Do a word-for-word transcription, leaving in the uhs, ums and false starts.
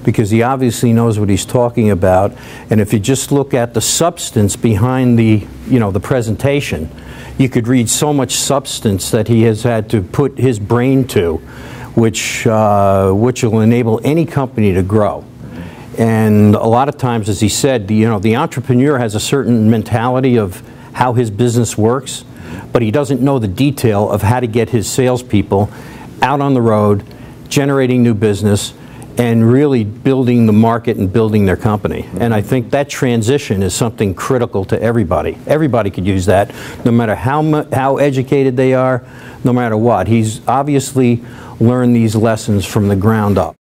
because he obviously knows what he's talking about. And if you just look at the substance behind the, you know, the presentation, you could read so much substance that he has had to put his brain to, which, uh, which will enable any company to grow. And a lot of times, as he said, the, you know, the entrepreneur has a certain mentality of how his business works, but he doesn't know the detail of how to get his salespeople out on the road, generating new business, and really building the market and building their company. And I think that transition is something critical to everybody. Everybody could use that, no matter how, mu how educated they are, no matter what. He's obviously learned these lessons from the ground up.